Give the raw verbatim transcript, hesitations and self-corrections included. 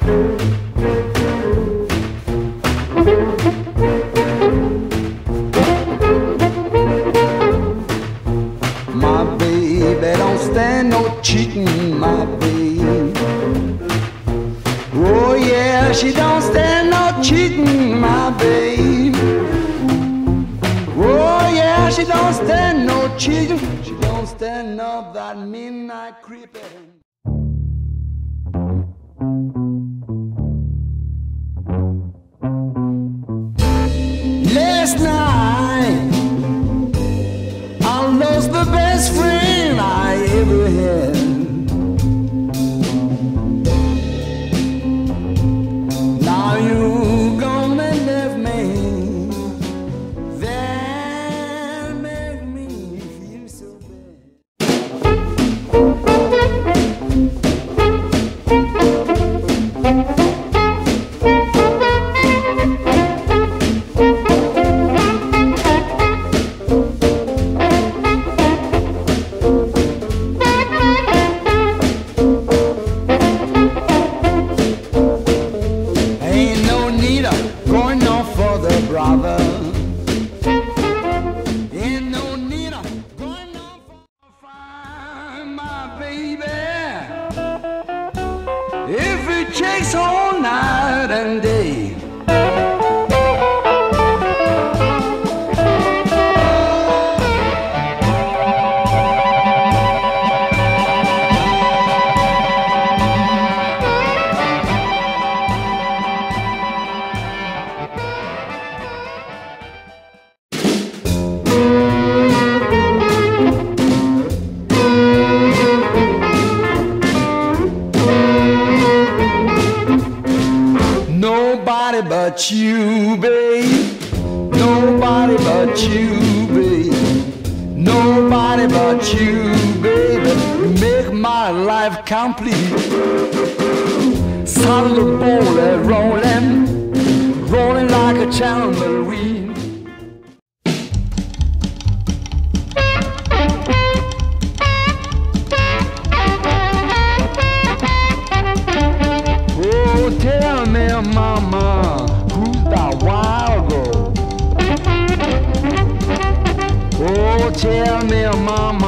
My baby don't stand no cheating, my baby. Oh yeah, she don't stand no cheating, my babe. Oh yeah, she don't stand no cheating. She don't stand no that midnight creeping. Last night I lost the best friend I ever had. Now you gone and left me. That make me feel so bad. But you, babe, nobody but you, babe, nobody but you, baby, you make my life complete. Solid ball rolling, rolling like a tambourine. Oh, tell me, mama, wild girl. Oh, tell me, mama,